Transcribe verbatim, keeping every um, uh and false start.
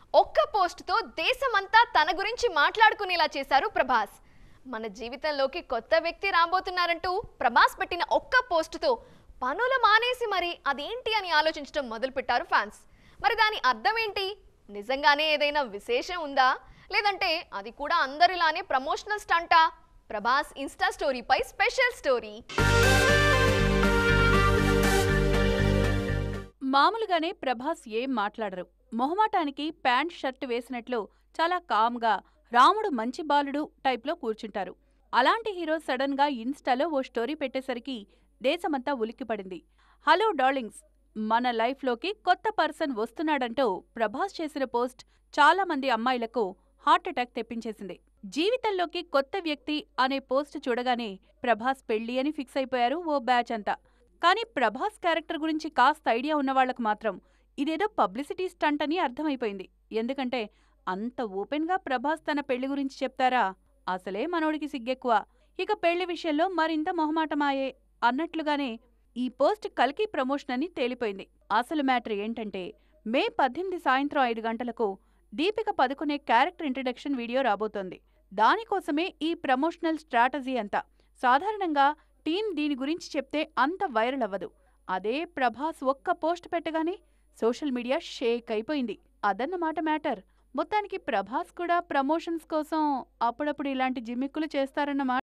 ఒక్క పోస్ట్తో దేశమంతా తన గురించి మాట్లాడుకునేలా చేశారు ప్రభాస్. మన జీవితంలోకి కొత్త వ్యక్తి రాబోతున్నారంటూ ప్రభాస్ పెట్టిన ఒక్క పోస్ట్తో పనులు మానేసి మరి అదేంటి అని ఆలోచించడం మొదలుపెట్టారు ఫ్యాన్స్. మరి దాని అర్థం ఏంటి? నిజంగానే ఏదైనా విశేషం ఉందా, లేదంటే అది కూడా అందరిలానే ప్రమోషనల్ స్టంటా? ప్రభాస్ ఇన్స్టా స్టోరీపై స్పెషల్ స్టోరీ. మామూలుగానే ప్రభాస్ ఏం మాట్లాడరు. మొహమాటానికి ప్యాంట్ షర్ట్ వేసినట్లు చాలా కామ్గా రాముడు మంచి బాలుడు టైప్లో కూర్చుంటారు. అలాంటి హీరో సడన్ గా ఇన్స్టాలో ఓ స్టోరీ పెట్టేసరికి దేశమంతా ఉలిక్కిపడింది. హలో డార్లింగ్స్, మన లైఫ్లోకి కొత్త పర్సన్ వస్తున్నాడంటూ ప్రభాస్ చేసిన పోస్ట్ చాలా మంది అమ్మాయిలకు హార్ట్ అటాక్ తెప్పించేసింది. జీవితంలోకి కొత్త వ్యక్తి అనే పోస్ట్ చూడగానే ప్రభాస్ పెళ్లి అని ఫిక్స్ అయిపోయారు ఓ బ్యాచ్ అంతా. కానీ ప్రభాస్ క్యారెక్టర్ గురించి కాస్త ఐడియా ఉన్నవాళ్లకు మాత్రం ఇదేదో పబ్లిసిటీ స్టంట్ అని అర్థమైపోయింది. ఎందుకంటే అంత ఓపెన్గా ప్రభాస్ తన పెళ్లి గురించి చెప్తారా? అసలే మనోడికి సిగ్గెక్కువ, ఇక పెళ్లి విషయంలో మరింత మొహమాటమాయే అన్నట్లుగానే ఈ పోస్ట్ కల్కి ప్రమోషన్ అని తేలిపోయింది. అసలు మ్యాటర్ ఏంటంటే, మే పద్దెనిమిది సాయంత్రం ఐదు గంటలకు Deepika Padukone character introduction video రాబోతోంది. దానికోసమే ఈ ప్రమోషనల్ స్ట్రాటజీ అంతా. సాధారణంగా టీం దీని గురించి చెప్తే అంత వైరల్ అవ్వదు. అదే ప్రభాస్ ఒక్క పోస్ట్ పెట్టగానే సోషల్ మీడియా షేక్ అయిపోయింది. అదన్నమాట మ్యాటర్. మొత్తానికి ప్రభాస్ కూడా ప్రమోషన్స్ కోసం అప్పుడప్పుడు ఇలాంటి జిమ్మిక్కులు చేస్తారన్నమాట.